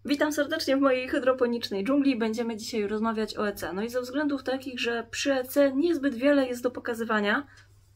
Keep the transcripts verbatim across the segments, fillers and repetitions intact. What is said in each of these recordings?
Witam serdecznie w mojej hydroponicznej dżungli. Będziemy dzisiaj rozmawiać o E C. No i ze względów takich, że przy E C niezbyt wiele jest do pokazywania,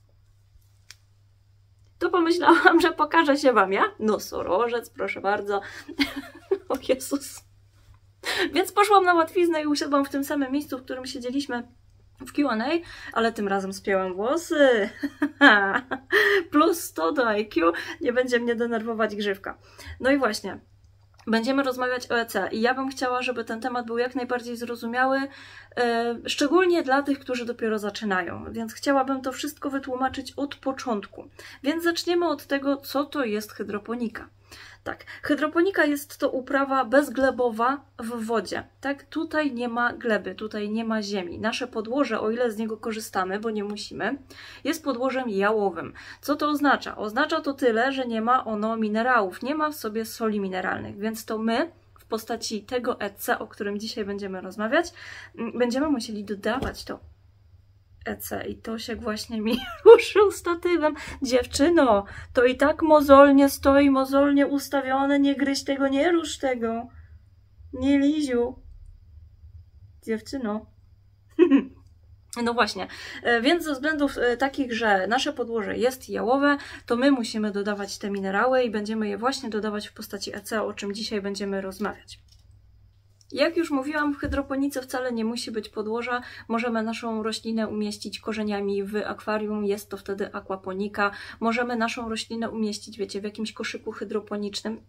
to pomyślałam, że pokażę się Wam ja. Nosorożec, proszę bardzo. O Jezus. Więc poszłam na łatwiznę i usiadłam w tym samym miejscu, w którym siedzieliśmy w Q and A, ale tym razem spięłam włosy. Plus sto do I Q, nie będzie mnie denerwować grzywka. No i właśnie, będziemy rozmawiać o E C i ja bym chciała, żeby ten temat był jak najbardziej zrozumiały, yy, szczególnie dla tych, którzy dopiero zaczynają, więc chciałabym to wszystko wytłumaczyć od początku. Więc zaczniemy od tego, co to jest hydroponika. Tak, hydroponika jest to uprawa bezglebowa w wodzie. Tak, tutaj nie ma gleby, tutaj nie ma ziemi. Nasze podłoże, o ile z niego korzystamy, bo nie musimy, jest podłożem jałowym. Co to oznacza? Oznacza to tyle, że nie ma ono minerałów, nie ma w sobie soli mineralnych, więc to my w postaci tego E C, o którym dzisiaj będziemy rozmawiać, będziemy musieli dodawać to E C i Tosiek właśnie mi ruszył statywem. Dziewczyno, to i tak mozolnie stoi, mozolnie ustawione, nie gryź tego, nie rusz tego. Nie Liziu. Dziewczyno. No właśnie, więc ze względów takich, że nasze podłoże jest jałowe, to my musimy dodawać te minerały i będziemy je właśnie dodawać w postaci E C, o czym dzisiaj będziemy rozmawiać. Jak już mówiłam, w hydroponice wcale nie musi być podłoża. Możemy naszą roślinę umieścić korzeniami w akwarium, jest to wtedy aquaponika. Możemy naszą roślinę umieścić, wiecie, w jakimś koszyku hydroponicznym.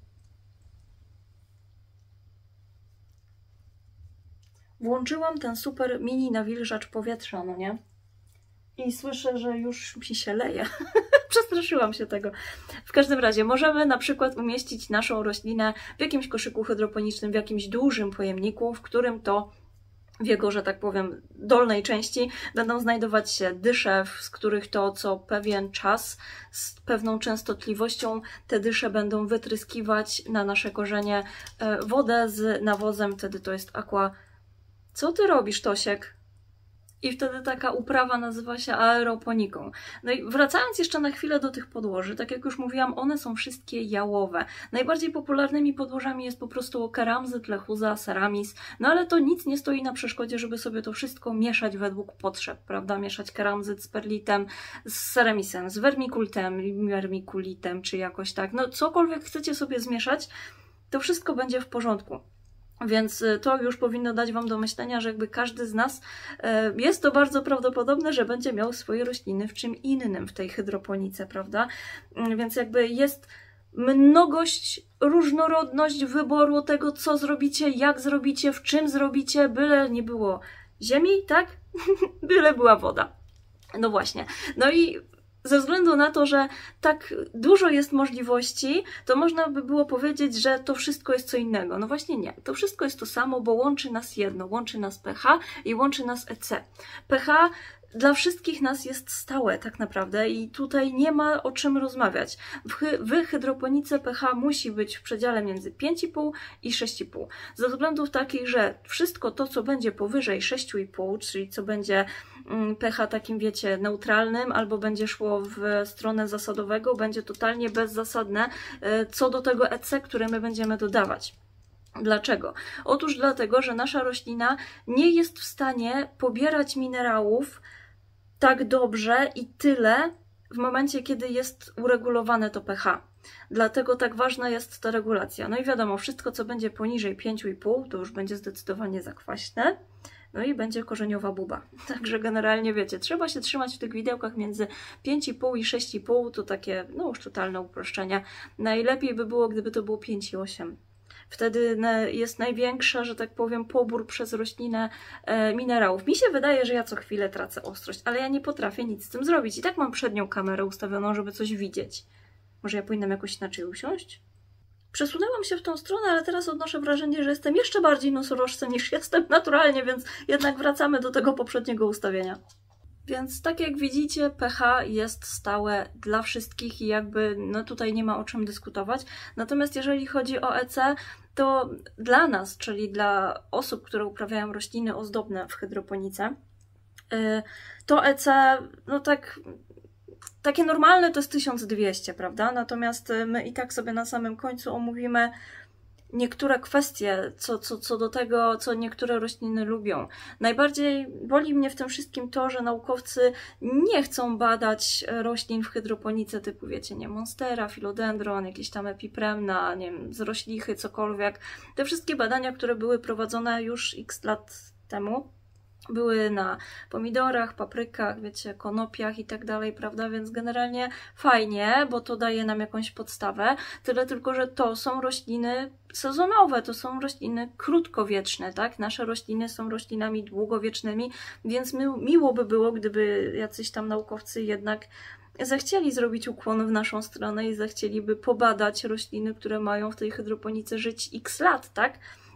Włączyłam ten super mini nawilżacz powietrza, no nie? I słyszę, że już mi się leje. Przestraszyłam się tego. W każdym razie możemy na przykład umieścić naszą roślinę w jakimś koszyku hydroponicznym, w jakimś dużym pojemniku, w którym to w jego, że tak powiem, dolnej części będą znajdować się dysze, z których to co pewien czas, z pewną częstotliwością te dysze będą wytryskiwać na nasze korzenie wodę z nawozem. Wtedy to jest aqua... Co ty robisz, Tosiek? I wtedy taka uprawa nazywa się aeroponiką. No i wracając jeszcze na chwilę do tych podłoży, tak jak już mówiłam, one są wszystkie jałowe. Najbardziej popularnymi podłożami jest po prostu keramzyt, lechuza, ceramis, no ale to nic nie stoi na przeszkodzie, żeby sobie to wszystko mieszać według potrzeb, prawda? Mieszać keramzyt z perlitem, z ceramisem, z wermikultem, wermikulitem, czy jakoś tak. No cokolwiek chcecie sobie zmieszać, to wszystko będzie w porządku. Więc to już powinno dać Wam do myślenia, że jakby każdy z nas, jest to bardzo prawdopodobne, że będzie miał swoje rośliny w czym innym w tej hydroponice, prawda? Więc jakby jest mnogość, różnorodność wyboru tego, co zrobicie, jak zrobicie, w czym zrobicie, byle nie było ziemi, tak? Byle była woda. No właśnie. No i ze względu na to, że tak dużo jest możliwości, to można by było powiedzieć, że to wszystko jest co innego. No właśnie nie. To wszystko jest to samo, bo łączy nas jedno. Łączy nas pH i łączy nas E C. pH dla wszystkich nas jest stałe tak naprawdę i tutaj nie ma o czym rozmawiać. W, hy w hydroponice pH musi być w przedziale między pięć i pół i sześć i pół. Ze względów takich, że wszystko to, co będzie powyżej sześć i pół, czyli co będzie pH takim, wiecie, neutralnym, albo będzie szło w stronę zasadowego, będzie totalnie bezzasadne co do tego E C, które my będziemy dodawać. Dlaczego? Otóż dlatego, że nasza roślina nie jest w stanie pobierać minerałów tak dobrze i tyle w momencie, kiedy jest uregulowane to pH. Dlatego tak ważna jest ta regulacja. No i wiadomo, wszystko co będzie poniżej pięć i pół to już będzie zdecydowanie zakwaśne. No i będzie korzeniowa buba. Także generalnie wiecie, trzeba się trzymać w tych widełkach między pięć i pół i sześć i pół, to takie, no już totalne uproszczenie. Najlepiej by było, gdyby to było pięć i osiem. Wtedy jest największa, że tak powiem, pobór przez roślinę e, minerałów. Mi się wydaje, że ja co chwilę tracę ostrość, ale ja nie potrafię nic z tym zrobić. I tak mam przednią kamerę ustawioną, żeby coś widzieć. Może ja powinnam jakoś inaczej usiąść? Przesunęłam się w tą stronę, ale teraz odnoszę wrażenie, że jestem jeszcze bardziej nosorożcem niż jestem naturalnie, więc jednak wracamy do tego poprzedniego ustawienia. Więc tak jak widzicie, pH jest stałe dla wszystkich i jakby no tutaj nie ma o czym dyskutować. Natomiast jeżeli chodzi o E C, to dla nas, czyli dla osób, które uprawiają rośliny ozdobne w hydroponice, to E C, no tak... Takie normalne to jest tysiąc dwieście, prawda? Natomiast my i tak sobie na samym końcu omówimy niektóre kwestie, co, co, co do tego, co niektóre rośliny lubią. Najbardziej boli mnie w tym wszystkim to, że naukowcy nie chcą badać roślin w hydroponice typu, wiecie, nie, monstera, philodendron, jakieś tam epipremna, nie wiem, z roślichy, cokolwiek. Te wszystkie badania, które były prowadzone już x lat temu, były na pomidorach, paprykach, wiecie, konopiach i tak dalej, prawda? Więc generalnie fajnie, bo to daje nam jakąś podstawę. Tyle tylko, że to są rośliny sezonowe, to są rośliny krótkowieczne, tak? Nasze rośliny są roślinami długowiecznymi, więc mi, miło by było, gdyby jacyś tam naukowcy jednak zechcieli zrobić ukłon w naszą stronę i zechcieliby pobadać rośliny, które mają w tej hydroponice żyć x lat, tak?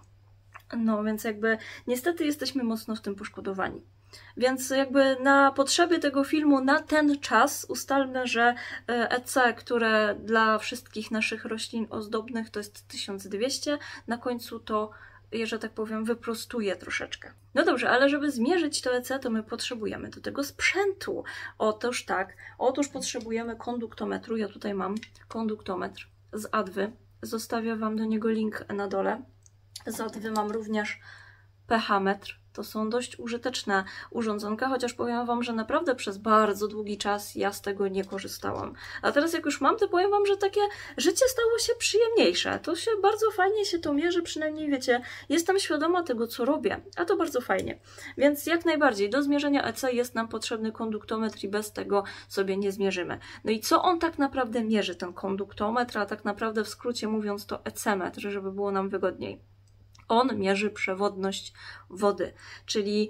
No, więc jakby niestety jesteśmy mocno w tym poszkodowani. Więc jakby na potrzeby tego filmu na ten czas ustalmy, że E C, które dla wszystkich naszych roślin ozdobnych to jest tysiąc dwieście, na końcu to, że tak powiem, wyprostuje troszeczkę. No dobrze, ale żeby zmierzyć to E C, to my potrzebujemy do tego sprzętu. Otóż tak, otóż potrzebujemy konduktometru. Ja tutaj mam konduktometr z Adwy. Zostawię Wam do niego link na dole. Z Adwy mam również pH-metr. To są dość użyteczne urządzonka, chociaż powiem Wam, że naprawdę przez bardzo długi czas ja z tego nie korzystałam. A teraz jak już mam, to powiem Wam, że takie życie stało się przyjemniejsze. To się bardzo fajnie się to mierzy, przynajmniej wiecie, jestem świadoma tego, co robię, a to bardzo fajnie. Więc jak najbardziej do zmierzenia E C jest nam potrzebny konduktometr i bez tego sobie nie zmierzymy. No i co on tak naprawdę mierzy, ten konduktometr, a tak naprawdę w skrócie mówiąc to E C-metr, żeby było nam wygodniej. On mierzy przewodność wody, czyli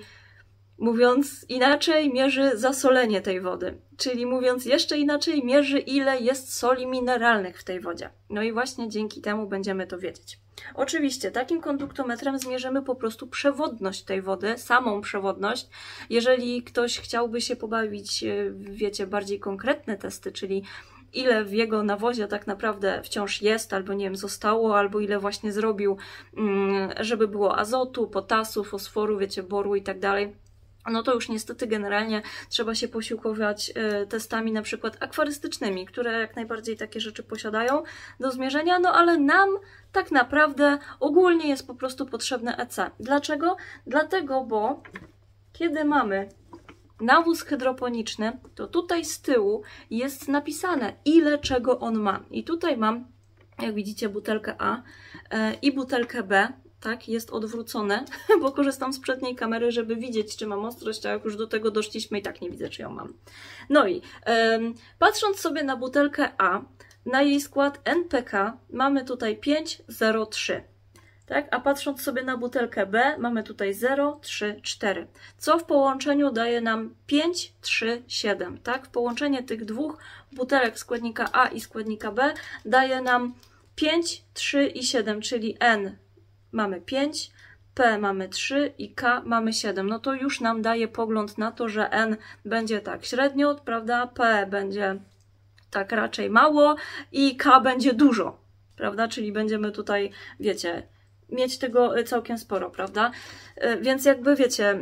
mówiąc inaczej, mierzy zasolenie tej wody, czyli mówiąc jeszcze inaczej, mierzy ile jest soli mineralnych w tej wodzie. No i właśnie dzięki temu będziemy to wiedzieć. Oczywiście takim konduktometrem zmierzymy po prostu przewodność tej wody, samą przewodność. Jeżeli ktoś chciałby się pobawić, wiecie, bardziej konkretne testy, czyli ile w jego nawozie tak naprawdę wciąż jest, albo nie wiem, zostało, albo ile właśnie zrobił, żeby było azotu, potasu, fosforu, wiecie, boru i tak dalej. No to już niestety generalnie trzeba się posiłkować testami na przykład akwarystycznymi, które jak najbardziej takie rzeczy posiadają do zmierzenia, no ale nam tak naprawdę ogólnie jest po prostu potrzebne E C. Dlaczego? Dlatego, bo kiedy mamy nawóz hydroponiczny, to tutaj z tyłu jest napisane, ile czego on ma. I tutaj mam, jak widzicie, butelkę A i butelkę B. Tak, jest odwrócone, bo korzystam z przedniej kamery, żeby widzieć, czy mam ostrość, a jak już do tego doszliśmy, i tak nie widzę, czy ją mam. No i ym, patrząc sobie na butelkę A, na jej skład N P K mamy tutaj pięć zero trzy. Tak? A patrząc sobie na butelkę B, mamy tutaj zero trzy cztery, co w połączeniu daje nam pięć trzy siedem. Tak? Połączenie tych dwóch butelek składnika A i składnika B daje nam pięć, trzy i siedem, czyli N mamy pięć, P mamy trzy i K mamy siedem. No to już nam daje pogląd na to, że N będzie tak średnio, prawda? P będzie tak raczej mało i K będzie dużo, prawda? Czyli będziemy tutaj, wiecie, mieć tego całkiem sporo, prawda? Więc jakby wiecie,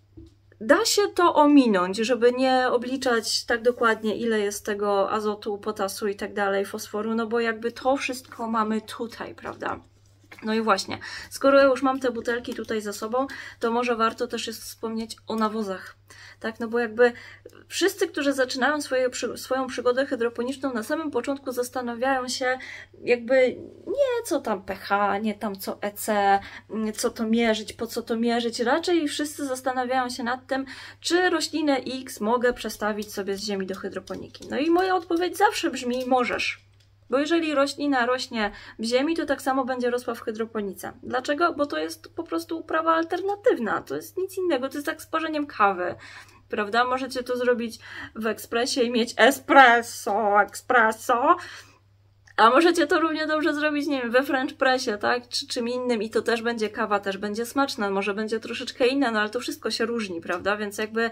da się to ominąć, żeby nie obliczać tak dokładnie, ile jest tego azotu, potasu i tak dalej, fosforu, no bo jakby to wszystko mamy tutaj, prawda? No i właśnie, skoro ja już mam te butelki tutaj za sobą, to może warto też jest wspomnieć o nawozach. Tak, no bo jakby wszyscy, którzy zaczynają swoje, swoją przygodę hydroponiczną, na samym początku zastanawiają się jakby nie co tam pH, nie tam co E C, co to mierzyć, po co to mierzyć. Raczej wszyscy zastanawiają się nad tym, czy roślinę X mogę przestawić sobie z ziemi do hydroponiki. No i moja odpowiedź zawsze brzmi: możesz. Bo jeżeli roślina rośnie w ziemi, to tak samo będzie rosła w hydroponice. Dlaczego? Bo to jest po prostu uprawa alternatywna. To jest nic innego. To jest jak z parzeniem kawy. Prawda? Możecie to zrobić w ekspresie i mieć espresso, espresso. A możecie to równie dobrze zrobić, nie wiem, we French pressie, tak? Czy czym innym i to też będzie kawa, też będzie smaczna. Może będzie troszeczkę inna, no ale to wszystko się różni, prawda? Więc jakby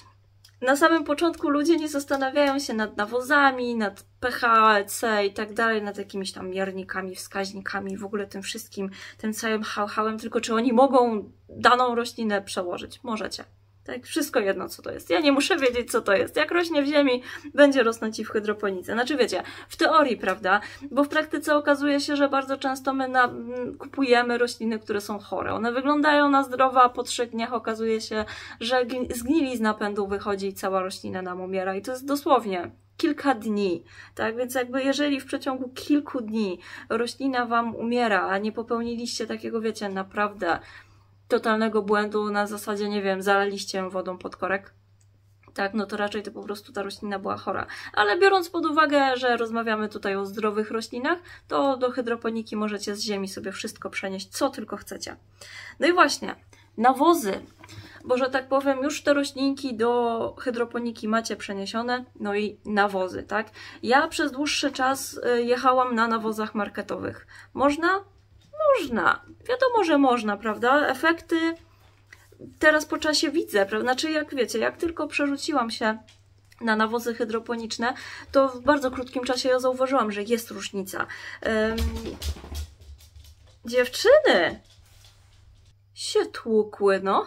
na samym początku ludzie nie zastanawiają się nad nawozami, nad pH, E C i tak dalej, nad jakimiś tam miernikami, wskaźnikami, w ogóle tym wszystkim, tym całym hał-hałem, tylko czy oni mogą daną roślinę przełożyć. Możecie. Tak, wszystko jedno, co to jest. Ja nie muszę wiedzieć, co to jest. Jak rośnie w ziemi, będzie rosnąć i w hydroponice. Znaczy wiecie, w teorii, prawda? Bo w praktyce okazuje się, że bardzo często my na, kupujemy rośliny, które są chore. One wyglądają na zdrowe, a po trzech dniach okazuje się, że zgnili z napędu wychodzi i cała roślina nam umiera. I to jest dosłownie kilka dni, tak? Więc jakby jeżeli w przeciągu kilku dni roślina wam umiera, a nie popełniliście takiego, wiecie, naprawdę totalnego błędu na zasadzie, nie wiem, zalaliście ją wodą pod korek, tak, no to raczej to po prostu ta roślina była chora. Ale biorąc pod uwagę, że rozmawiamy tutaj o zdrowych roślinach, to do hydroponiki możecie z ziemi sobie wszystko przenieść, co tylko chcecie. No i właśnie, nawozy. Bo, że tak powiem, już te roślinki do hydroponiki macie przeniesione, no i nawozy, tak? Ja przez dłuższy czas jechałam na nawozach marketowych. Można? Można. Wiadomo, że można, prawda? Efekty teraz po czasie widzę, prawda? Znaczy, jak wiecie, jak tylko przerzuciłam się na nawozy hydroponiczne, to w bardzo krótkim czasie ja zauważyłam, że jest różnica. Um, dziewczyny się tłukły, no.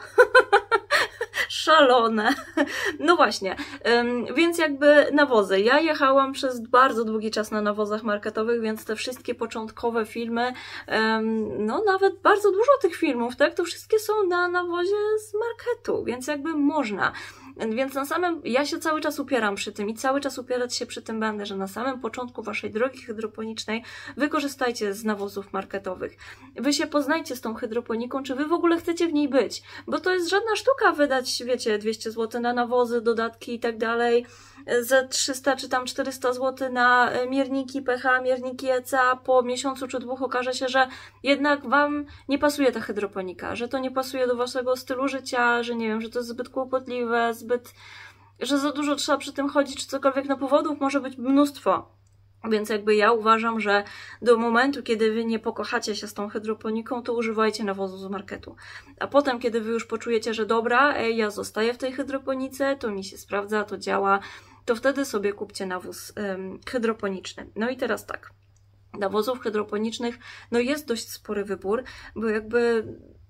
Szalone. No właśnie, um, więc jakby nawozy. Ja jechałam przez bardzo długi czas na nawozach marketowych, więc te wszystkie początkowe filmy, um, no nawet bardzo dużo tych filmów, tak, to wszystkie są na nawozie z marketu, więc jakby można. Więc na samym, ja się cały czas upieram przy tym i cały czas upierać się przy tym będę, że na samym początku waszej drogi hydroponicznej wykorzystajcie z nawozów marketowych. Wy się poznajcie z tą hydroponiką, czy wy w ogóle chcecie w niej być, bo to jest żadna sztuka wydać, wiecie, dwieście złotych na nawozy, dodatki i tak dalej, ze trzysta czy tam czterysta złotych na mierniki pH, mierniki E C A, po miesiącu czy dwóch okaże się, że jednak wam nie pasuje ta hydroponika, że to nie pasuje do waszego stylu życia, że nie wiem, że to jest zbyt kłopotliwe, zbyt, że za dużo trzeba przy tym chodzić, czy cokolwiek, no powodów może być mnóstwo. Więc jakby ja uważam, że do momentu, kiedy wy nie pokochacie się z tą hydroponiką, to używajcie nawozu z marketu. A potem, kiedy wy już poczujecie, że dobra, ej, ja zostaję w tej hydroponice, to mi się sprawdza, to działa, to wtedy sobie kupcie nawóz ym, hydroponiczny. No i teraz tak, nawozów hydroponicznych, no jest dość spory wybór, bo jakby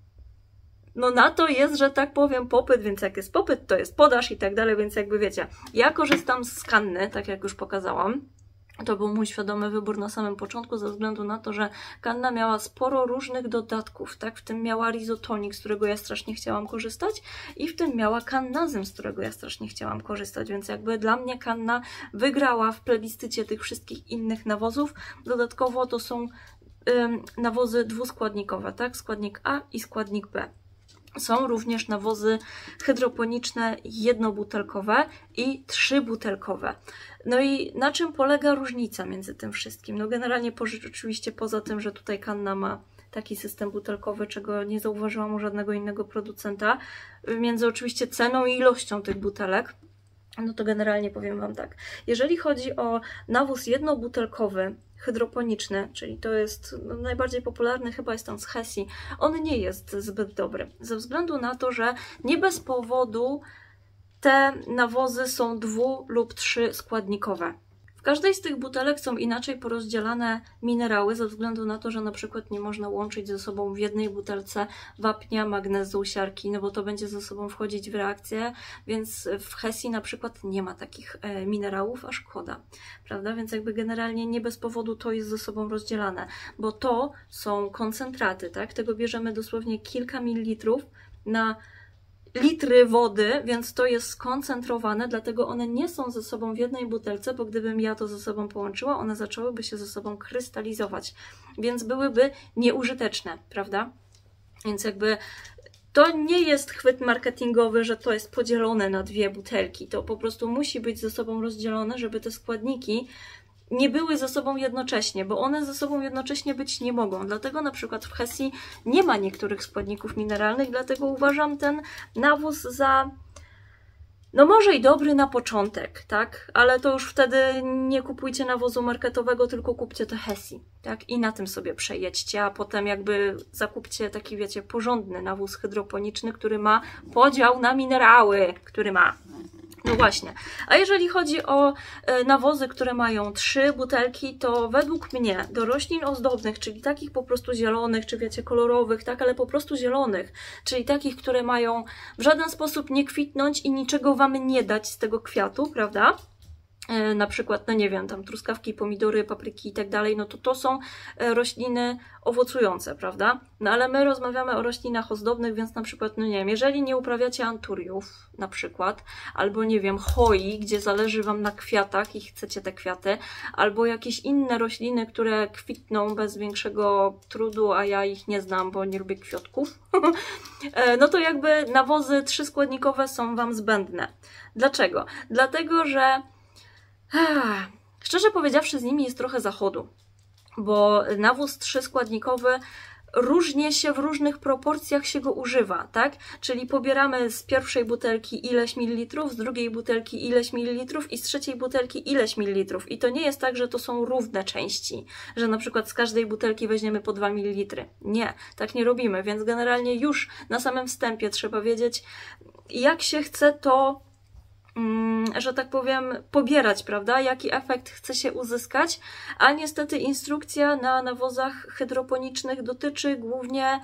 no na to jest, że tak powiem, popyt, więc jak jest popyt, to jest podaż i tak dalej, więc jakby wiecie, ja korzystam z Kanny, tak jak już pokazałam. To był mój świadomy wybór na samym początku, ze względu na to, że Kanna miała sporo różnych dodatków, tak? W tym miała Rhizotonic, z którego ja strasznie chciałam korzystać, i w tym miała Kannazym, z którego ja strasznie chciałam korzystać, więc jakby dla mnie Kanna wygrała w plebiscycie tych wszystkich innych nawozów. Dodatkowo to są ym, nawozy dwuskładnikowe, tak? Składnik A i składnik B. Są również nawozy hydroponiczne jednobutelkowe i trzybutelkowe. No i na czym polega różnica między tym wszystkim? No generalnie oczywiście poza tym, że tutaj Kanna ma taki system butelkowy, czego nie zauważyłam u żadnego innego producenta, między oczywiście ceną i ilością tych butelek, no to generalnie powiem wam tak. Jeżeli chodzi o nawóz jednobutelkowy, hydroponiczny, czyli to jest no, najbardziej popularny, chyba jest on z Hessi, on nie jest zbyt dobry, ze względu na to, że nie bez powodu te nawozy są dwu- lub trzyskładnikowe. W każdej z tych butelek są inaczej porozdzielane minerały, ze względu na to, że na przykład nie można łączyć ze sobą w jednej butelce wapnia, magnezu, siarki, no bo to będzie ze sobą wchodzić w reakcję, więc w Hessi na przykład nie ma takich e, minerałów, a szkoda, prawda? Więc jakby generalnie nie bez powodu to jest ze sobą rozdzielane, bo to są koncentraty, tak? Tego bierzemy dosłownie kilka mililitrów na litry wody, więc to jest skoncentrowane, dlatego one nie są ze sobą w jednej butelce, bo gdybym ja to ze sobą połączyła, one zaczęłyby się ze sobą krystalizować, więc byłyby nieużyteczne, prawda? Więc jakby to nie jest chwyt marketingowy, że to jest podzielone na dwie butelki, to po prostu musi być ze sobą rozdzielone, żeby te składniki nie były ze sobą jednocześnie, bo one ze sobą jednocześnie być nie mogą. Dlatego na przykład w Hessi nie ma niektórych składników mineralnych, dlatego uważam ten nawóz za, no może i dobry na początek, tak? Ale to już wtedy nie kupujcie nawozu marketowego, tylko kupcie to Hessi, tak? I na tym sobie przejedźcie, a potem jakby zakupcie taki, wiecie, porządny nawóz hydroponiczny, który ma podział na minerały, który ma. No właśnie, a jeżeli chodzi o nawozy, które mają trzy butelki, to według mnie do roślin ozdobnych, czyli takich po prostu zielonych, czy wiecie, kolorowych, tak, ale po prostu zielonych, czyli takich, które mają w żaden sposób nie kwitnąć i niczego Wam nie dać z tego kwiatu, prawda? Na przykład, no nie wiem, tam truskawki, pomidory, papryki i tak dalej, no to to są rośliny owocujące, prawda? No ale my rozmawiamy o roślinach ozdobnych, więc na przykład, no nie wiem, jeżeli nie uprawiacie anturiów na przykład, albo nie wiem, choi, gdzie zależy Wam na kwiatach i chcecie te kwiaty, albo jakieś inne rośliny, które kwitną bez większego trudu, a ja ich nie znam, bo nie lubię kwiatków, no to jakby nawozy trzyskładnikowe są Wam zbędne. Dlaczego? Dlatego, że szczerze powiedziawszy, z nimi jest trochę zachodu, bo nawóz trzyskładnikowy różnie się w różnych proporcjach się go używa, tak? Czyli pobieramy z pierwszej butelki ileś mililitrów, z drugiej butelki ileś mililitrów i z trzeciej butelki ileś mililitrów. I to nie jest tak, że to są równe części, że na przykład z każdej butelki weźmiemy po dwa mililitry. Nie, tak nie robimy, więc generalnie już na samym wstępie trzeba wiedzieć, jak się chce to, że tak powiem, pobierać, prawda? Jaki efekt chce się uzyskać, a niestety instrukcja na nawozach hydroponicznych dotyczy głównie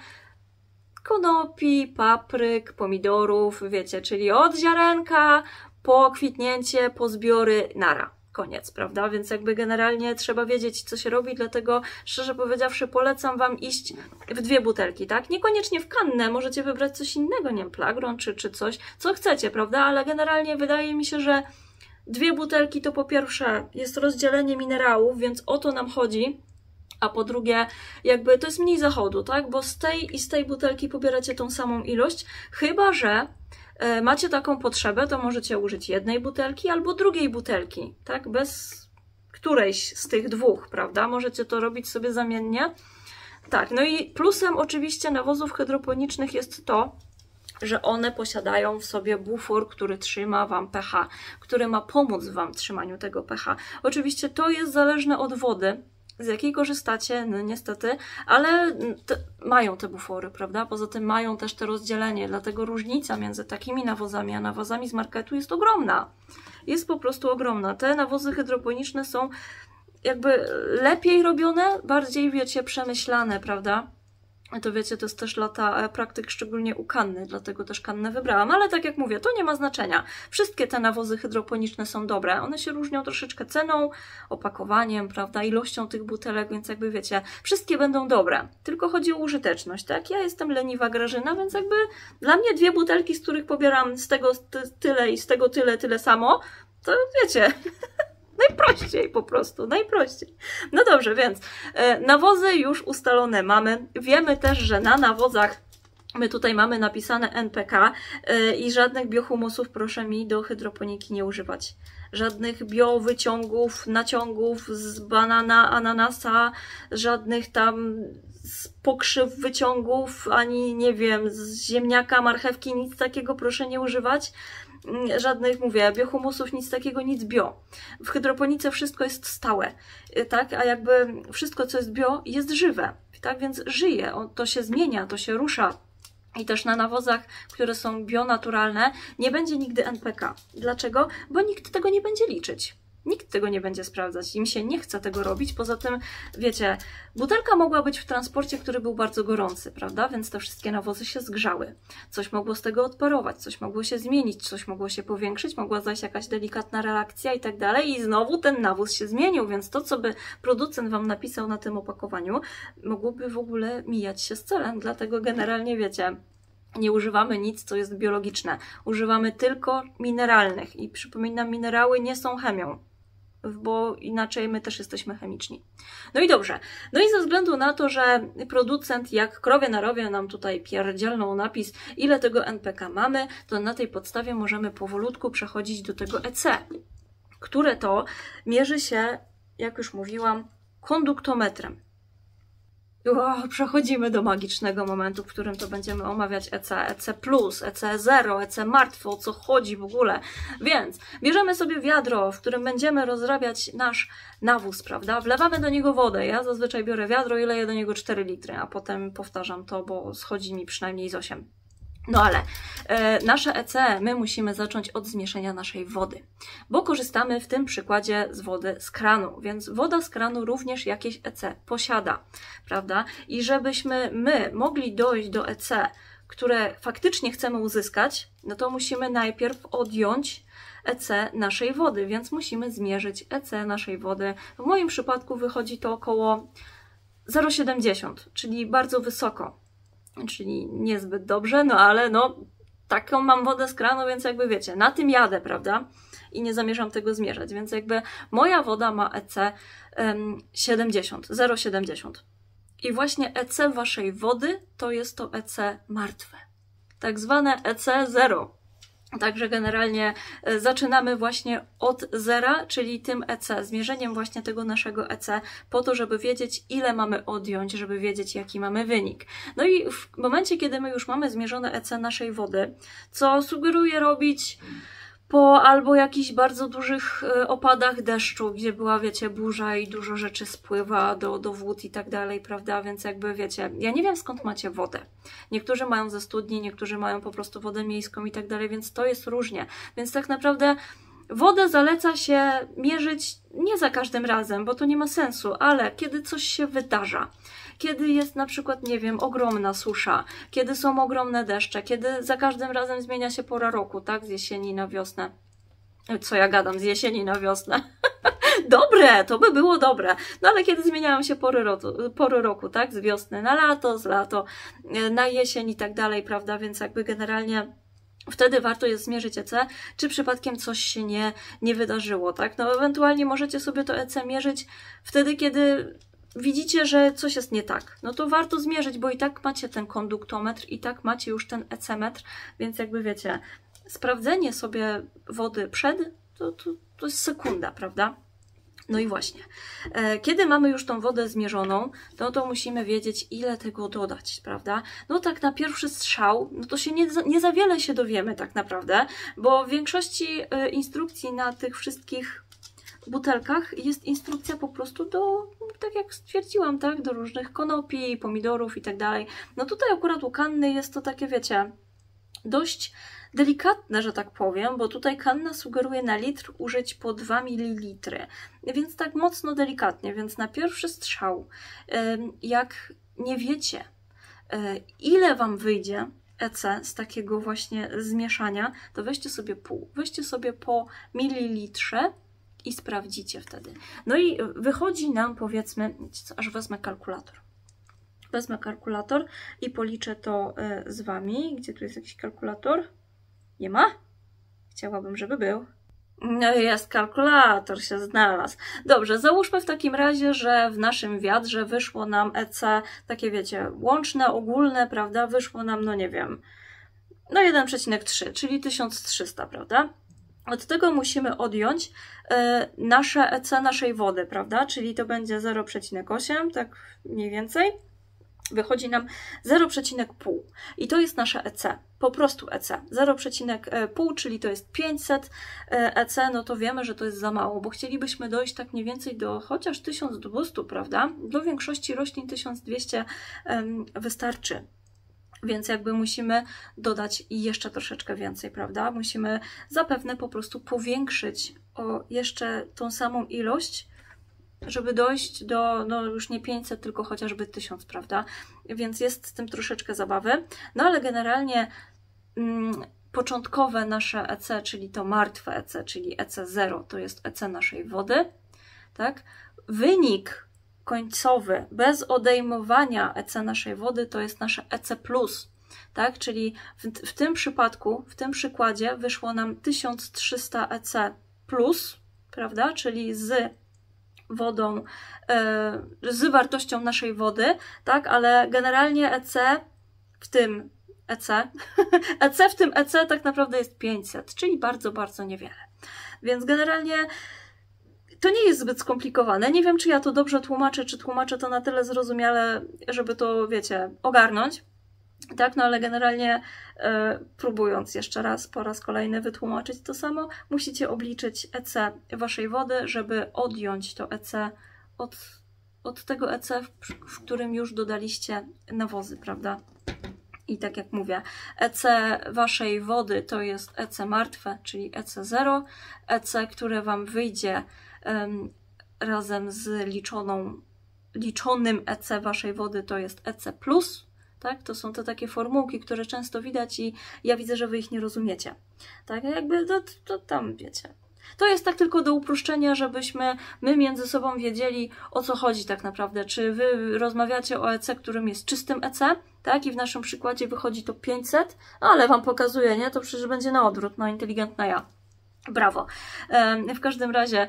konopi, papryk, pomidorów, wiecie, czyli od ziarenka po kwitnięcie, po zbiory, nara. Koniec, prawda? Więc jakby generalnie trzeba wiedzieć, co się robi, dlatego szczerze powiedziawszy polecam Wam iść w dwie butelki, tak? Niekoniecznie w kannę, możecie wybrać coś innego, nie wiem, plagron czy, czy coś, co chcecie, prawda? Ale generalnie wydaje mi się, że dwie butelki to po pierwsze jest rozdzielenie minerałów, więc o to nam chodzi, a po drugie jakby to jest mniej zachodu, tak? Bo z tej i z tej butelki pobieracie tą samą ilość, chyba że macie taką potrzebę, to możecie użyć jednej butelki albo drugiej butelki, tak? Bez którejś z tych dwóch, prawda? Możecie to robić sobie zamiennie. Tak, no i plusem oczywiście nawozów hydroponicznych jest to, że one posiadają w sobie bufor, który trzyma Wam pH, który ma pomóc Wam w trzymaniu tego pH. Oczywiście to jest zależne od wody, z jakiej korzystacie, no niestety, ale te, mają te bufory, prawda? Poza tym mają też to rozdzielenie, dlatego różnica między takimi nawozami a nawozami z marketu jest ogromna. Jest po prostu ogromna. Te nawozy hydroponiczne są jakby lepiej robione, bardziej, wiecie, przemyślane, prawda? To wiecie, to jest też lata praktyk, szczególnie u kanny, dlatego też kannę wybrałam, ale tak jak mówię, to nie ma znaczenia. Wszystkie te nawozy hydroponiczne są dobre, one się różnią troszeczkę ceną, opakowaniem, prawda, ilością tych butelek, więc jakby wiecie, wszystkie będą dobre, tylko chodzi o użyteczność, tak? Ja jestem leniwa Grażyna, więc jakby dla mnie dwie butelki, z których pobieram z tego tyle i z tego tyle, tyle samo, to wiecie... Najprościej po prostu, najprościej. No dobrze, więc e, nawozy już ustalone mamy. Wiemy też, że na nawozach my tutaj mamy napisane N P K e, i żadnych biohumusów proszę mi do hydroponiki nie używać. Żadnych biowyciągów, naciągów z banana, ananasa, żadnych tam z pokrzyw wyciągów, ani nie wiem, z ziemniaka, marchewki, nic takiego proszę nie używać. Żadnych, mówię, biohumusów, nic takiego, nic bio. W hydroponice wszystko jest stałe, tak? A jakby wszystko, co jest bio, jest żywe, tak? Więc żyje, to się zmienia, to się rusza. I też na nawozach, które są bionaturalne, nie będzie nigdy N P K. Dlaczego? Bo nikt tego nie będzie liczyć. Nikt tego nie będzie sprawdzać, im się nie chce tego robić, poza tym, wiecie, butelka mogła być w transporcie, który był bardzo gorący, prawda, więc te wszystkie nawozy się zgrzały. Coś mogło z tego odparować, coś mogło się zmienić, coś mogło się powiększyć, mogła zajść jakaś delikatna reakcja i tak dalej i znowu ten nawóz się zmienił, więc to, co by producent Wam napisał na tym opakowaniu, mogłoby w ogóle mijać się z celem, dlatego generalnie, wiecie, nie używamy nic, co jest biologiczne, używamy tylko mineralnych i przypominam, minerały nie są chemią, bo inaczej my też jesteśmy chemiczni. No i dobrze. No i ze względu na to, że producent jak krowie na rowie nam tutaj pierdzielnął napis, ile tego N P K mamy, to na tej podstawie możemy powolutku przechodzić do tego E C, które to mierzy się, jak już mówiłam, konduktometrem. O, przechodzimy do magicznego momentu, w którym to będziemy omawiać E C, E C plus, E C zero, E C martwy, o co chodzi w ogóle. Więc bierzemy sobie wiadro, w którym będziemy rozrabiać nasz nawóz, prawda? Wlewamy do niego wodę. Ja zazwyczaj biorę wiadro i leję do niego cztery litry, a potem powtarzam to, bo schodzi mi przynajmniej z osiem. No ale e, nasze E C my musimy zacząć od zmieszania naszej wody, bo korzystamy w tym przykładzie z wody z kranu, więc woda z kranu również jakieś E C posiada, prawda? I żebyśmy my mogli dojść do E C, które faktycznie chcemy uzyskać, no to musimy najpierw odjąć E C naszej wody, więc musimy zmierzyć E C naszej wody. W moim przypadku wychodzi to około zero przecinek siedemdziesiąt, czyli bardzo wysoko. Czyli niezbyt dobrze, no ale no taką mam wodę z kranu, więc jakby wiecie, na tym jadę, prawda? I nie zamierzam tego zmierzać, więc jakby moja woda ma E C um, siedemdziesiąt, zero przecinek siedemdziesiąt. I właśnie E C waszej wody to jest to E C martwe, tak zwane E C zero. Także generalnie zaczynamy właśnie od zera, czyli tym E C, zmierzeniem właśnie tego naszego E C, po to, żeby wiedzieć, ile mamy odjąć, żeby wiedzieć, jaki mamy wynik. No i w momencie, kiedy my już mamy zmierzone E C naszej wody, co sugeruję robić po albo jakichś bardzo dużych opadach deszczu, gdzie była, wiecie, burza i dużo rzeczy spływa do, do wód i tak dalej, prawda? Więc jakby, wiecie, ja nie wiem, skąd macie wodę. Niektórzy mają ze studni, niektórzy mają po prostu wodę miejską i tak dalej, więc to jest różnie. Więc tak naprawdę wodę zaleca się mierzyć nie za każdym razem, bo to nie ma sensu, ale kiedy coś się wydarza, kiedy jest na przykład, nie wiem, ogromna susza, kiedy są ogromne deszcze, kiedy za każdym razem zmienia się pora roku, tak, z jesieni na wiosnę. Co ja gadam, z jesieni na wiosnę. Dobre, to by było dobre. No ale kiedy zmieniają się pory roku, pory roku, tak, z wiosny na lato, z lato na jesień i tak dalej, prawda, więc jakby generalnie wtedy warto jest zmierzyć E C, czy przypadkiem coś się nie, nie wydarzyło, tak? No ewentualnie możecie sobie to E C mierzyć wtedy, kiedy widzicie, że coś jest nie tak. No to warto zmierzyć, bo i tak macie ten konduktometr, i tak macie już ten E C metr, więc jakby wiecie, sprawdzenie sobie wody przed, to, to, to jest sekunda, prawda? No i właśnie, kiedy mamy już tą wodę zmierzoną, no to musimy wiedzieć, ile tego dodać, prawda? No tak na pierwszy strzał, no to się nie, nie za wiele się dowiemy tak naprawdę, bo w większości instrukcji na tych wszystkich butelkach jest instrukcja po prostu do, tak jak stwierdziłam, tak, do różnych konopi, pomidorów i tak dalej. No tutaj akurat u kanny jest to takie, wiecie, dość delikatne, że tak powiem, bo tutaj kanna sugeruje na litr użyć po dwa mililitry, więc tak mocno delikatnie, więc na pierwszy strzał, jak nie wiecie, ile wam wyjdzie E C z takiego właśnie zmieszania, to weźcie sobie pół, weźcie sobie po mililitrze i sprawdzicie wtedy. No i wychodzi nam, powiedzmy, aż wezmę kalkulator. Wezmę kalkulator i policzę to z wami. Gdzie tu jest jakiś kalkulator? Nie ma? Chciałabym, żeby był. No jest, kalkulator się znalazł. Dobrze, załóżmy w takim razie, że w naszym wiadrze wyszło nam E C, takie wiecie, łączne, ogólne, prawda? Wyszło nam, no nie wiem, no jeden przecinek trzy, czyli tysiąc trzysta, prawda? Od tego musimy odjąć y, nasze E C naszej wody, prawda? Czyli to będzie zero przecinek osiem, tak mniej więcej. Wychodzi nam zero przecinek pięć i to jest nasze E C, po prostu E C. zero przecinek pięć, czyli to jest pięćset E C, no to wiemy, że to jest za mało, bo chcielibyśmy dojść tak mniej więcej do chociaż tysiąc dwieście, prawda? Do większości roślin tysiąc dwieście um, wystarczy. Więc jakby musimy dodać jeszcze troszeczkę więcej, prawda? Musimy zapewne po prostu powiększyć o jeszcze tą samą ilość, żeby dojść do, no już nie pięćset, tylko chociażby tysiąc, prawda? Więc jest z tym troszeczkę zabawy. No ale generalnie mm, początkowe nasze E C, czyli to martwe E C, czyli E C zero, to jest E C naszej wody, tak? Wynik końcowy, bez odejmowania E C naszej wody, to jest nasze E C plus, tak? Czyli w, w tym przypadku, w tym przykładzie wyszło nam tysiąc trzysta E C plus, prawda? Czyli z wodą, z wartością naszej wody, tak, ale generalnie E C w tym E C, E C w tym E C tak naprawdę jest pięćset, czyli bardzo, bardzo niewiele. Więc generalnie to nie jest zbyt skomplikowane. Nie wiem, czy ja to dobrze tłumaczę, czy tłumaczę to na tyle zrozumiale, żeby to, wiecie, ogarnąć. Tak, no ale generalnie e, próbując jeszcze raz, po raz kolejny wytłumaczyć to samo, musicie obliczyć E C waszej wody, żeby odjąć to E C od, od tego E C, w, w którym już dodaliście nawozy, prawda? I tak jak mówię, E C waszej wody to jest E C martwe, czyli E C zero. E C, które wam wyjdzie um, razem z liczoną, liczonym E C waszej wody to jest E C plus. Tak? To są te takie formułki, które często widać i ja widzę, że wy ich nie rozumiecie. Tak? Jakby to, to tam wiecie. To jest tak tylko do uproszczenia, żebyśmy my między sobą wiedzieli, o co chodzi tak naprawdę. Czy wy rozmawiacie o E C, którym jest czystym E C, tak? I w naszym przykładzie wychodzi to pięćset, no ale wam pokazuję, nie? To przecież będzie na odwrót, no inteligentna ja. Brawo. W każdym razie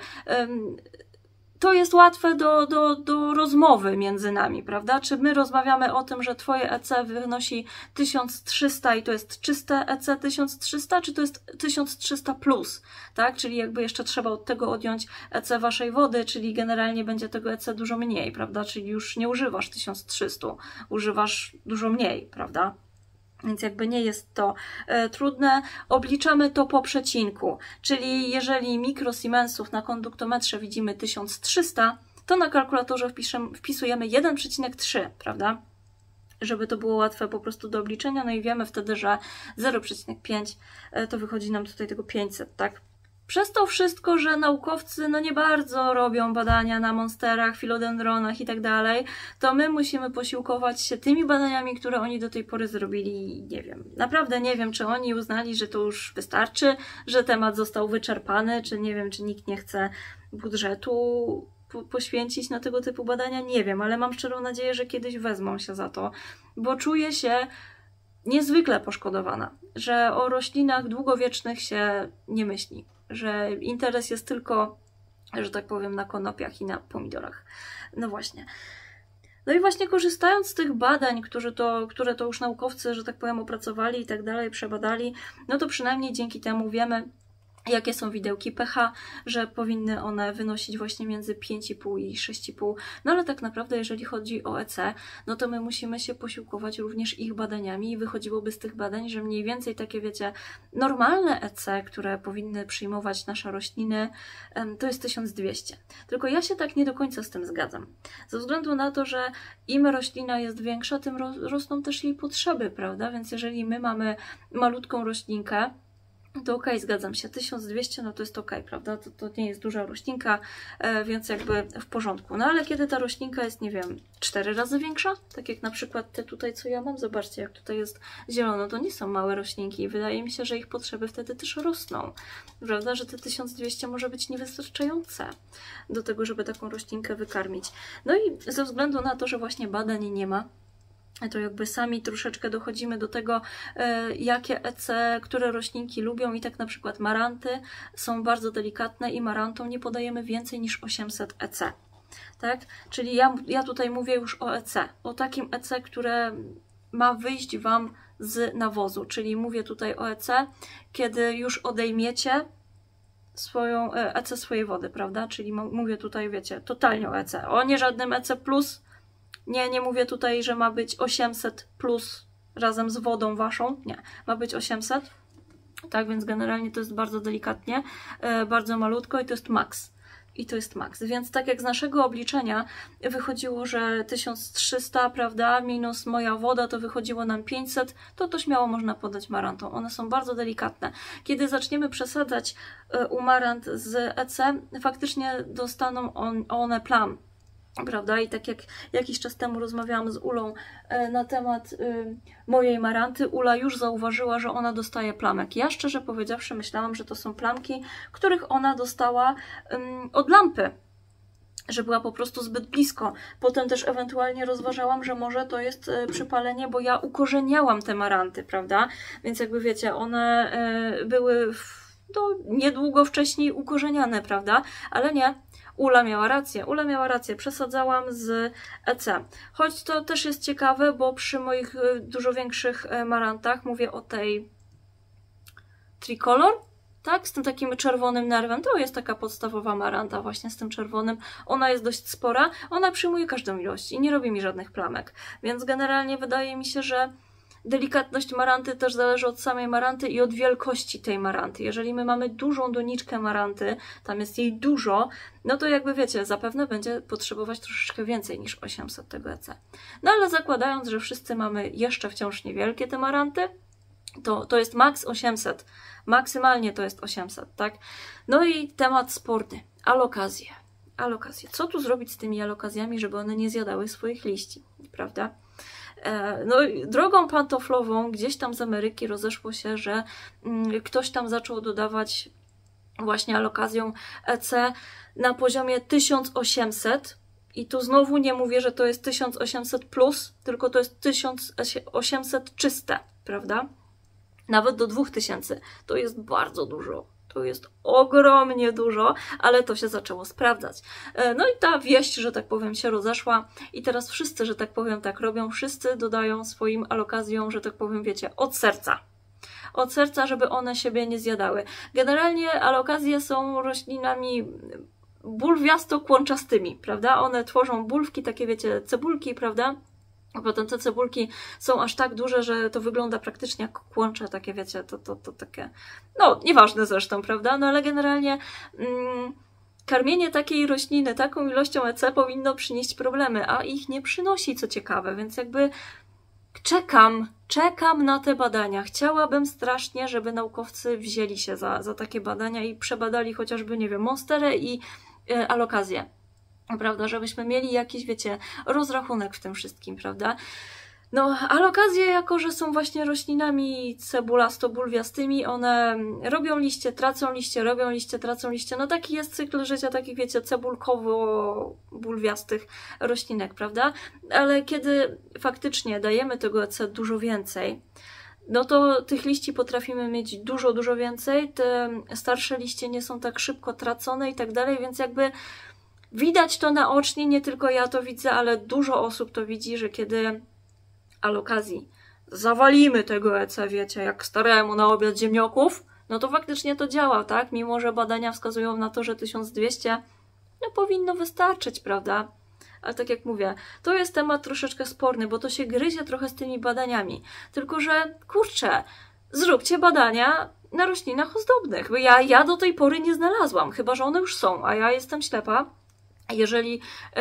to jest łatwe do, do, do rozmowy między nami, prawda? Czy my rozmawiamy o tym, że twoje E C wynosi tysiąc trzysta i to jest czyste E C tysiąc trzysta, czy to jest tysiąc trzysta plus, tak? Czyli jakby jeszcze trzeba od tego odjąć E C waszej wody, czyli generalnie będzie tego E C dużo mniej, prawda? Czyli już nie używasz tysiąc trzysta, używasz dużo mniej, prawda? Więc jakby nie jest to e, trudne. Obliczamy to po przecinku, czyli jeżeli mikrosiemensów na konduktometrze widzimy tysiąc trzysta, to na kalkulatorze wpiszemy, wpisujemy jeden przecinek trzy, prawda? Żeby to było łatwe po prostu do obliczenia, no i wiemy wtedy, że zero przecinek pięć e, to wychodzi nam tutaj tego pięćset, tak? Przez to wszystko, że naukowcy no nie bardzo robią badania na monsterach, filodendronach i tak dalej, to my musimy posiłkować się tymi badaniami, które oni do tej pory zrobili. Nie wiem, naprawdę nie wiem, czy oni uznali, że to już wystarczy, że temat został wyczerpany, czy nie wiem, czy nikt nie chce budżetu po poświęcić na tego typu badania. Nie wiem, ale mam szczerą nadzieję, że kiedyś wezmą się za to, bo czuję się niezwykle poszkodowana, że o roślinach długowiecznych się nie myśli. Że interes jest tylko, że tak powiem, na konopiach i na pomidorach. No właśnie. No i właśnie korzystając z tych badań, które to, które to już naukowcy, że tak powiem, opracowali i tak dalej, przebadali, no to przynajmniej dzięki temu wiemy, jakie są widełki pH, że powinny one wynosić właśnie między pięć i pół i sześć i pół. No ale tak naprawdę jeżeli chodzi o E C, no to my musimy się posiłkować również ich badaniami i wychodziłoby z tych badań, że mniej więcej takie, wiecie, normalne E C, które powinny przyjmować nasze rośliny, to jest tysiąc dwieście. Tylko ja się tak nie do końca z tym zgadzam. Ze względu na to, że im roślina jest większa, tym rosną też jej potrzeby, prawda? Więc jeżeli my mamy malutką roślinkę, to okej, okay, zgadzam się, tysiąc dwieście, no to jest okej, okay, prawda, to, to nie jest duża roślinka, e, więc jakby w porządku. No ale kiedy ta roślinka jest, nie wiem, cztery razy większa, tak jak na przykład te tutaj, co ja mam, zobaczcie, jak tutaj jest zielono, to nie są małe roślinki i wydaje mi się, że ich potrzeby wtedy też rosną, prawda, że te tysiąc dwieście może być niewystarczające do tego, żeby taką roślinkę wykarmić. No i ze względu na to, że właśnie badań nie ma, to jakby sami troszeczkę dochodzimy do tego, jakie E C, które roślinki lubią i tak na przykład maranty są bardzo delikatne i marantom nie podajemy więcej niż osiemset E C. Tak? Czyli ja, ja tutaj mówię już o E C, o takim E C, które ma wyjść Wam z nawozu, czyli mówię tutaj o E C, kiedy już odejmiecie swoją E C swojej wody, prawda? Czyli mówię tutaj, wiecie, totalnie o E C, o nie żadnym E C plus. Nie, nie mówię tutaj, że ma być osiemset plus razem z wodą waszą. Nie, ma być osiemset. Tak, więc generalnie to jest bardzo delikatnie, e, bardzo malutko i to jest maks. I to jest maks. Więc tak jak z naszego obliczenia wychodziło, że tysiąc trzysta, prawda, minus moja woda, to wychodziło nam pięćset, to to śmiało można podać marantom. One są bardzo delikatne. Kiedy zaczniemy przesadzać e, u marant z E C, faktycznie dostaną on, one plam. Prawda? I tak jak jakiś czas temu rozmawiałam z Ulą e, na temat y, mojej maranty, Ula już zauważyła, że ona dostaje plamek. Ja szczerze powiedziawszy myślałam, że to są plamki, których ona dostała y, od lampy, że była po prostu zbyt blisko. Potem też ewentualnie rozważałam, że może to jest y, przypalenie, bo ja ukorzeniałam te maranty, prawda? Więc jakby wiecie, one y, były w, no, niedługo wcześniej ukorzeniane, prawda? Ale nie. Ula miała rację, Ula miała rację, przesadzałam z E C. Choć to też jest ciekawe, bo przy moich dużo większych marantach, mówię o tej Tricolor, tak, z tym takim czerwonym nerwem, to jest taka podstawowa maranta właśnie z tym czerwonym, ona jest dość spora, ona przyjmuje każdą ilość i nie robi mi żadnych plamek, więc generalnie wydaje mi się, że delikatność maranty też zależy od samej maranty i od wielkości tej maranty. Jeżeli my mamy dużą doniczkę maranty, tam jest jej dużo, no to jakby wiecie, zapewne będzie potrzebować troszeczkę więcej niż osiemset tego E C. No ale zakładając, że wszyscy mamy jeszcze wciąż niewielkie te maranty, to, to jest maks osiemset. Maksymalnie to jest osiemset, tak? No i temat sporny. Alokazje. Alokazje. Co tu zrobić z tymi alokazjami, żeby one nie zjadały swoich liści, prawda? No, drogą pantoflową gdzieś tam z Ameryki rozeszło się, że ktoś tam zaczął dodawać właśnie alokazją E C na poziomie tysiąc osiemset i tu znowu nie mówię, że to jest tysiąc osiemset plus, tylko to jest tysiąc osiemset czyste, prawda? Nawet do dwóch tysięcy. To jest bardzo dużo. To jest ogromnie dużo, ale to się zaczęło sprawdzać. No i ta wieść, że tak powiem, się rozeszła i teraz wszyscy, że tak powiem, tak robią. Wszyscy dodają swoim alokazjom, że tak powiem, wiecie, od serca. Od serca, żeby one siebie nie zjadały. Generalnie alokazje są roślinami bulwiasto-kłączastymi, prawda? One tworzą bulwki, takie wiecie, cebulki, prawda? A potem te cebulki są aż tak duże, że to wygląda praktycznie jak kłącze, takie wiecie, to, to, to takie, no nieważne zresztą, prawda, no ale generalnie mm, karmienie takiej rośliny taką ilością E C powinno przynieść problemy, a ich nie przynosi, co ciekawe, więc jakby czekam, czekam na te badania. Chciałabym strasznie, żeby naukowcy wzięli się za, za takie badania i przebadali chociażby, nie wiem, monsterę i y, alokazję. Prawda, żebyśmy mieli jakiś, wiecie, rozrachunek w tym wszystkim, prawda? No, alokazje, jako że są właśnie roślinami cebulasto-bulwiastymi, one robią liście, tracą liście, robią liście, tracą liście. No taki jest cykl życia takich, wiecie, cebulkowo-bulwiastych roślinek, prawda? Ale kiedy faktycznie dajemy tego E C dużo więcej, no to tych liści potrafimy mieć dużo, dużo więcej. Te starsze liście nie są tak szybko tracone i tak dalej, więc jakby widać to naocznie, nie tylko ja to widzę, ale dużo osób to widzi, że kiedy alokazji zawalimy tego E C, wiecie, jak staremu na obiad ziemniaków, no to faktycznie to działa, tak? Mimo że badania wskazują na to, że tysiąc dwieście no powinno wystarczyć, prawda? Ale tak jak mówię, to jest temat troszeczkę sporny, bo to się gryzie trochę z tymi badaniami. Tylko że, kurczę, zróbcie badania na roślinach ozdobnych, bo ja, ja do tej pory nie znalazłam, chyba że one już są, a ja jestem ślepa. Jeżeli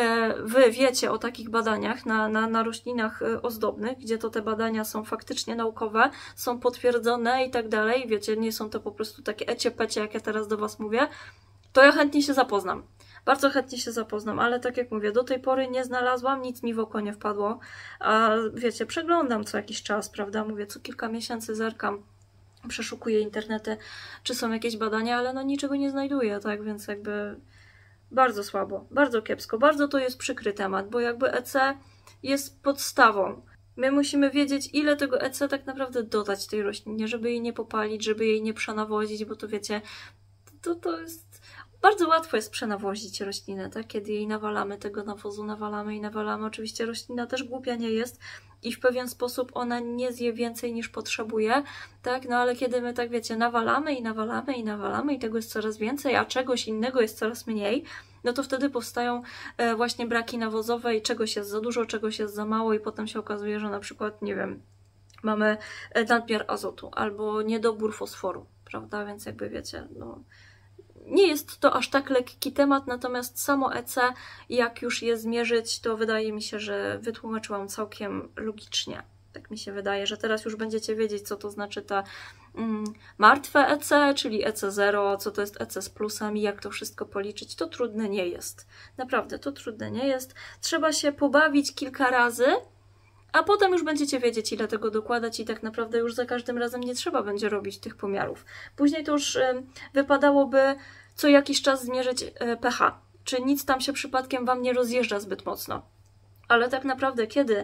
wy wiecie o takich badaniach na, na, na roślinach ozdobnych, gdzie to te badania są faktycznie naukowe, są potwierdzone i tak dalej, wiecie, nie są to po prostu takie ecie-pecie, jak ja teraz do was mówię, to ja chętnie się zapoznam. Bardzo chętnie się zapoznam, ale tak jak mówię, do tej pory nie znalazłam, nic mi w oko nie wpadło, a wiecie, przeglądam co jakiś czas, prawda, mówię, co kilka miesięcy zerkam, przeszukuję internety, czy są jakieś badania, ale no niczego nie znajduję, tak, więc jakby bardzo słabo, bardzo kiepsko, bardzo to jest przykry temat, bo jakby E C jest podstawą. My musimy wiedzieć, ile tego E C tak naprawdę dodać tej roślinie, żeby jej nie popalić, żeby jej nie przenawozić, bo to wiecie, to, to jest... Bardzo łatwo jest przenawozić roślinę, tak? Kiedy jej nawalamy, tego nawozu nawalamy i nawalamy. Oczywiście roślina też głupia nie jest i w pewien sposób ona nie zje więcej niż potrzebuje, tak? No ale kiedy my tak wiecie, nawalamy i nawalamy i nawalamy i tego jest coraz więcej, a czegoś innego jest coraz mniej, no to wtedy powstają właśnie braki nawozowe i czegoś jest za dużo, czegoś jest za mało i potem się okazuje, że na przykład, nie wiem, mamy nadmiar azotu albo niedobór fosforu, prawda? Więc jakby wiecie, no... Nie jest to aż tak lekki temat, natomiast samo E C, jak już je zmierzyć, to wydaje mi się, że wytłumaczyłam całkiem logicznie. Tak mi się wydaje, że teraz już będziecie wiedzieć, co to znaczy ta mm, martwe E C, czyli E C zero, co to jest E C z plusami, jak to wszystko policzyć. To trudne nie jest. Naprawdę, to trudne nie jest. Trzeba się pobawić kilka razy, a potem już będziecie wiedzieć, ile tego dokładać i tak naprawdę już za każdym razem nie trzeba będzie robić tych pomiarów. Później to już y, wypadałoby co jakiś czas zmierzyć y, pH, czy nic tam się przypadkiem wam nie rozjeżdża zbyt mocno. Ale tak naprawdę, kiedy y,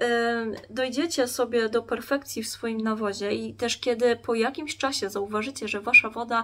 dojdziecie sobie do perfekcji w swoim nawozie i też kiedy po jakimś czasie zauważycie, że wasza woda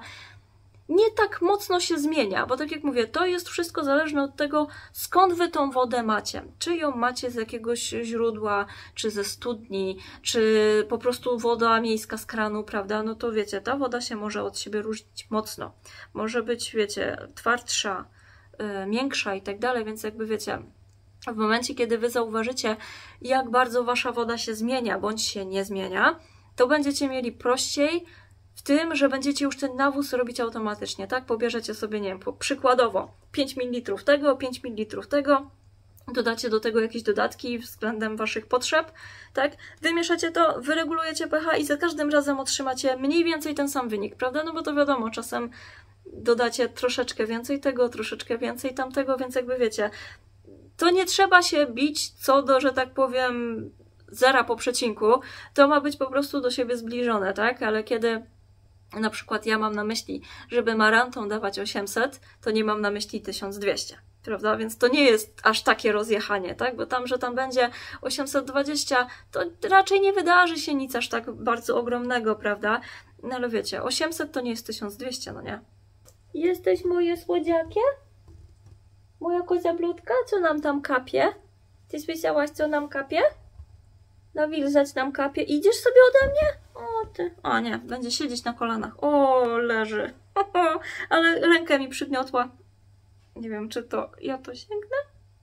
nie tak mocno się zmienia, bo tak jak mówię, to jest wszystko zależne od tego, skąd wy tą wodę macie. Czy ją macie z jakiegoś źródła, czy ze studni, czy po prostu woda miejska z kranu, prawda? No to wiecie, ta woda się może od siebie różnić mocno. Może być, wiecie, twardsza, yy, miększa i tak dalej, więc jakby wiecie, W momencie, kiedy wy zauważycie, jak bardzo wasza woda się zmienia, bądź się nie zmienia, to będziecie mieli prościej w tym, że będziecie już ten nawóz robić automatycznie, tak? Pobierzecie sobie, nie wiem, przykładowo pięć mililitrów tego, pięć mililitrów tego, dodacie do tego jakieś dodatki względem waszych potrzeb, tak? Wymieszacie to, wyregulujecie pH i za każdym razem otrzymacie mniej więcej ten sam wynik, prawda? No bo to wiadomo, czasem dodacie troszeczkę więcej tego, troszeczkę więcej tamtego, więc jakby wiecie, to nie trzeba się bić co do, że tak powiem, zera po przecinku, to ma być po prostu do siebie zbliżone, tak? Ale kiedy na przykład ja mam na myśli, żeby marantom dawać osiemset, to nie mam na myśli tysiąc dwieście, prawda? Więc to nie jest aż takie rozjechanie, tak? Bo tam, że tam będzie osiemset dwadzieścia, to raczej nie wydarzy się nic aż tak bardzo ogromnego, prawda? No ale wiecie, osiemset to nie jest tysiąc dwieście, no nie? Jesteś moje słodziakie? Moja kozia bludka? Co nam tam kapie? Ty słyszałaś, co nam kapie? Nawilżać nam kapie. Idziesz sobie ode mnie? O ty. O nie, będzie siedzieć na kolanach. O, leży. Ale rękę mi przygniotła. Nie wiem, czy to ja to sięgnę?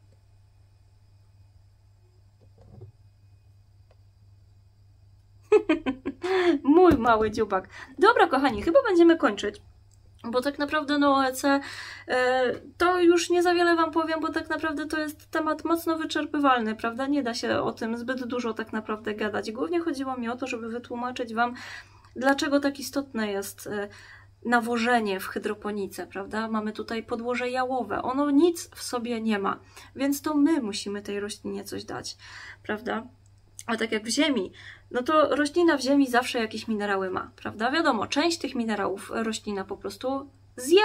Mój mały dziubak. Dobra, kochani, chyba będziemy kończyć. Bo tak naprawdę no O E C to już nie za wiele wam powiem, bo tak naprawdę to jest temat mocno wyczerpywalny, prawda? Nie da się o tym zbyt dużo tak naprawdę gadać. Głównie chodziło mi o to, żeby wytłumaczyć wam, dlaczego tak istotne jest nawożenie w hydroponice, prawda? Mamy tutaj podłoże jałowe, ono nic w sobie nie ma, więc to my musimy tej roślinie coś dać, prawda? A tak jak w ziemi, no to roślina w ziemi zawsze jakieś minerały ma, prawda? Wiadomo, część tych minerałów roślina po prostu zje,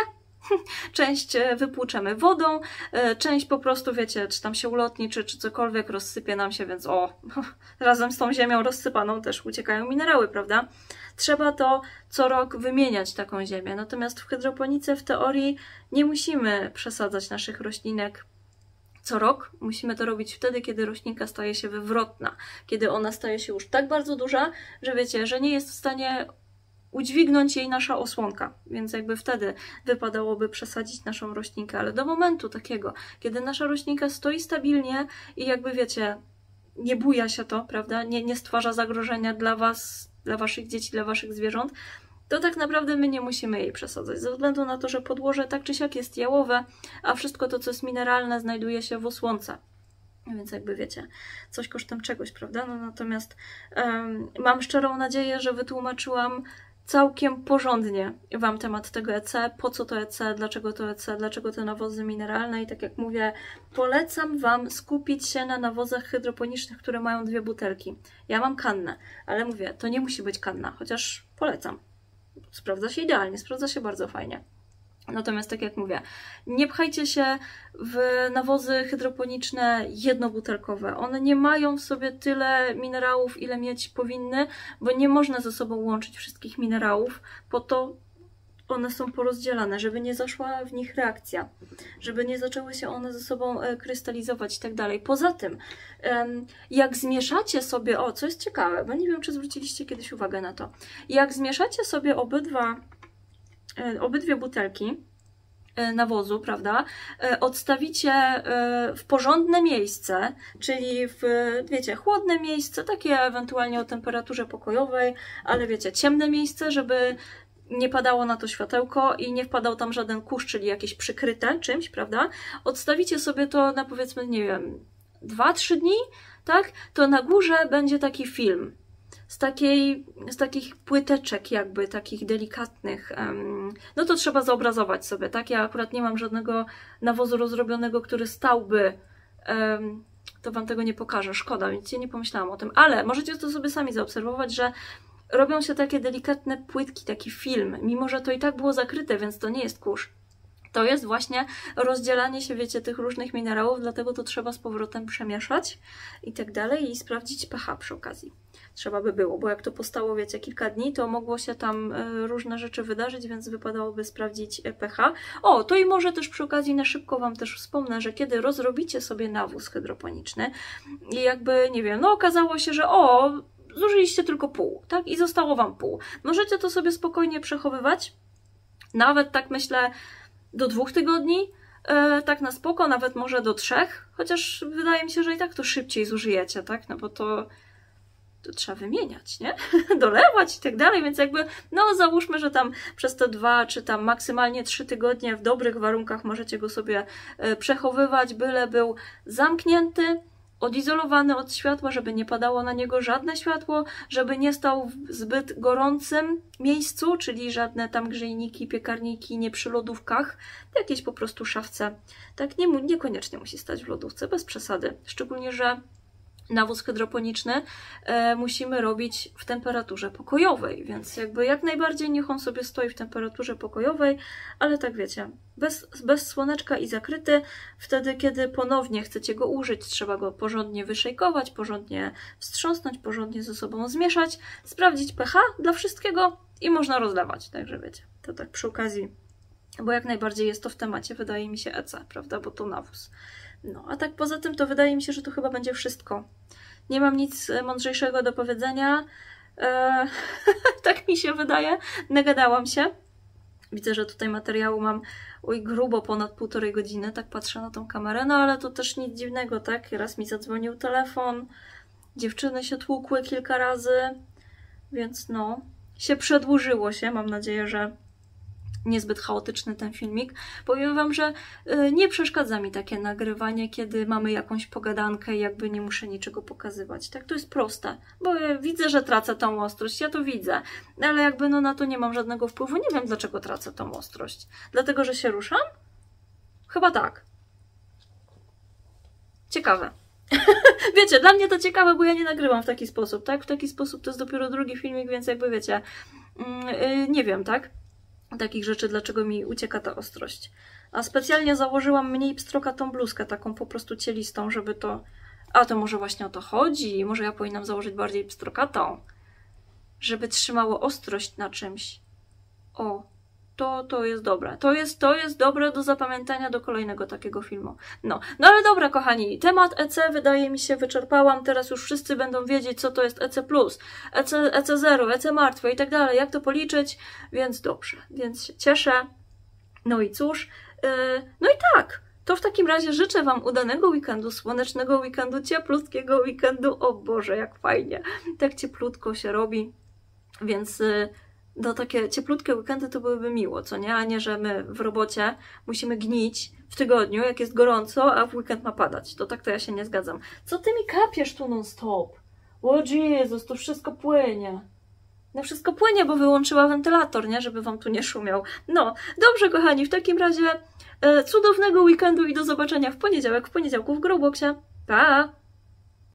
część wypłuczemy wodą, część po prostu, wiecie, czy tam się ulotni, czy, czy cokolwiek rozsypie nam się, więc o, razem z tą ziemią rozsypaną też uciekają minerały, prawda? Trzeba to co rok wymieniać, taką ziemię, natomiast w hydroponice w teorii nie musimy przesadzać naszych roślinek co rok. Musimy to robić wtedy, kiedy roślinka staje się wywrotna, kiedy ona staje się już tak bardzo duża, że wiecie, że nie jest w stanie udźwignąć jej nasza osłonka, więc jakby wtedy wypadałoby przesadzić naszą roślinkę, ale do momentu takiego, kiedy nasza roślinka stoi stabilnie i jakby wiecie, nie buja się to, prawda, nie, nie stwarza zagrożenia dla was, dla waszych dzieci, dla waszych zwierząt, to tak naprawdę my nie musimy jej przesadzać, ze względu na to, że podłoże tak czy siak jest jałowe, a wszystko to, co jest mineralne, znajduje się w osłonce. Więc jakby wiecie, coś kosztem czegoś, prawda? No natomiast um, mam szczerą nadzieję, że wytłumaczyłam całkiem porządnie wam temat tego E C, po co to E C, dlaczego to E C, dlaczego te nawozy mineralne i tak jak mówię, polecam wam skupić się na nawozach hydroponicznych, które mają dwie butelki. Ja mam kannę, ale mówię, to nie musi być kanna, chociaż polecam. Sprawdza się idealnie, sprawdza się bardzo fajnie. Natomiast tak jak mówię, nie pchajcie się w nawozy hydroponiczne jednobutelkowe. One nie mają w sobie tyle minerałów, ile mieć powinny, bo nie można ze sobą łączyć wszystkich minerałów, po to one są porozdzielane, żeby nie zaszła w nich reakcja, żeby nie zaczęły się one ze sobą krystalizować i tak dalej. Poza tym, jak zmieszacie sobie, o co jest ciekawe, bo nie wiem, czy zwróciliście kiedyś uwagę na to, jak zmieszacie sobie obydwa obydwie butelki nawozu, prawda, odstawicie w porządne miejsce, czyli w, wiecie, chłodne miejsce, takie ewentualnie o temperaturze pokojowej, ale wiecie, ciemne miejsce, żeby nie padało na to światełko i nie wpadał tam żaden kurz, czyli jakieś przykryte czymś, prawda, odstawicie sobie to na powiedzmy, nie wiem, dwa trzy dni, tak, to na górze będzie taki film, z, takiej, z takich płyteczek jakby, takich delikatnych, um, no to trzeba zobrazować sobie, tak? Ja akurat nie mam żadnego nawozu rozrobionego, który stałby, um, to wam tego nie pokażę, szkoda, więc nie pomyślałam o tym, ale możecie to sobie sami zaobserwować, że robią się takie delikatne płytki, taki film, mimo że to i tak było zakryte, więc to nie jest kurz. To jest właśnie rozdzielanie się, wiecie, tych różnych minerałów, dlatego to trzeba z powrotem przemieszać i tak dalej i sprawdzić pH przy okazji. Trzeba by było, bo jak to postało, wiecie, kilka dni, to mogło się tam różne rzeczy wydarzyć, więc wypadałoby sprawdzić pH. O, to i może też przy okazji na szybko wam też wspomnę, że kiedy rozrobicie sobie nawóz hydroponiczny i jakby, nie wiem, no okazało się, że o, zużyliście tylko pół, tak? I zostało wam pół. Możecie to sobie spokojnie przechowywać, nawet tak myślę, do dwóch tygodni, e, tak na spoko, nawet może do trzech, chociaż wydaje mi się, że i tak to szybciej zużyjecie, tak? No bo to, to trzeba wymieniać, nie? Dolewać i tak dalej, więc jakby, no załóżmy, że tam przez te dwa, czy tam maksymalnie trzy tygodnie w dobrych warunkach możecie go sobie e, przechowywać, byle był zamknięty, odizolowany od światła, żeby nie padało na niego żadne światło, żeby nie stał w zbyt gorącym miejscu, czyli żadne tam grzejniki, piekarniki, nie przy lodówkach, jakieś po prostu szafce. Tak, nie, niekoniecznie musi stać w lodówce, bez przesady. Szczególnie, że nawóz hydroponiczny e, musimy robić w temperaturze pokojowej, więc jakby jak najbardziej niech on sobie stoi w temperaturze pokojowej, ale tak wiecie, bez, bez słoneczka i zakryty. Wtedy, kiedy ponownie chcecie go użyć, trzeba go porządnie wyszejkować, porządnie wstrząsnąć, porządnie ze sobą zmieszać, sprawdzić pH dla wszystkiego i można rozlewać, także wiecie, to tak przy okazji, bo jak najbardziej jest to w temacie, wydaje mi się, E C, prawda, bo to nawóz. No, a tak poza tym to wydaje mi się, że to chyba będzie wszystko. Nie mam nic mądrzejszego do powiedzenia. Eee, tak mi się wydaje. Nagadałam się. Widzę, że tutaj materiału mam oj, grubo ponad półtorej godziny. Tak patrzę na tą kamerę. No ale to też nic dziwnego, tak? Raz mi zadzwonił telefon. Dziewczyny się tłukły kilka razy. Więc no, się przedłużyło się. Mam nadzieję, że niezbyt chaotyczny ten filmik. Powiem wam, że nie przeszkadza mi takie nagrywanie, kiedy mamy jakąś pogadankę i jakby nie muszę niczego pokazywać. Tak, to jest proste, bo ja widzę, że tracę tą ostrość, ja to widzę, ale jakby no na to nie mam żadnego wpływu. Nie wiem, dlaczego tracę tą ostrość. Dlatego, że się ruszam? Chyba tak. Ciekawe. Wiecie, dla mnie to ciekawe, bo ja nie nagrywam w taki sposób, tak? W taki sposób to jest dopiero drugi filmik, więc jakby wiecie, yy, nie wiem, tak? Takich rzeczy, dlaczego mi ucieka ta ostrość. A specjalnie założyłam mniej pstrokatą bluzkę, taką po prostu cielistą, żeby to... A to może właśnie o to chodzi, może ja powinnam założyć bardziej pstrokatą, żeby trzymało ostrość na czymś. O, to, to jest dobre. To jest, to jest dobre do zapamiętania do kolejnego takiego filmu. No, no ale dobra, kochani, temat E C wydaje mi się wyczerpałam. Teraz już wszyscy będą wiedzieć, co to jest E C plus, E C, E C zero, E C martwe i tak dalej, jak to policzyć, więc dobrze, więc się cieszę. No i cóż, yy, no i tak, to w takim razie życzę wam udanego weekendu, słonecznego weekendu, cieplutkiego weekendu. O Boże, jak fajnie, tak cieplutko się robi, więc... Yy, No takie cieplutkie weekendy to byłyby miło, co nie? A nie, że my w robocie musimy gnić w tygodniu, jak jest gorąco, a w weekend ma padać. To tak to ja się nie zgadzam. Co ty mi kapiesz tu non stop? O Jezus, to wszystko płynie. No wszystko płynie, bo wyłączyła wentylator, nie? Żeby wam tu nie szumiał. No, dobrze kochani, w takim razie e, cudownego weekendu i do zobaczenia w poniedziałek, w poniedziałku w Growboxie. Pa!